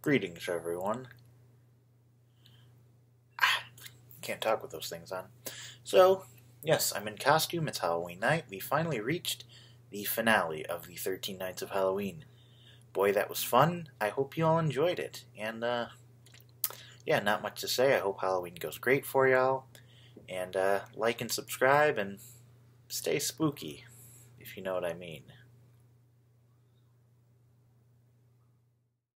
Greetings, everyone. Can't talk with those things on. So, yes, I'm in costume. It's Halloween night. We finally reached the finale of the 13 Nights of Halloween. Boy, that was fun. I hope you all enjoyed it. And, yeah, not much to say. I hope Halloween goes great for y'all. And, like and subscribe and stay spooky, if you know what I mean.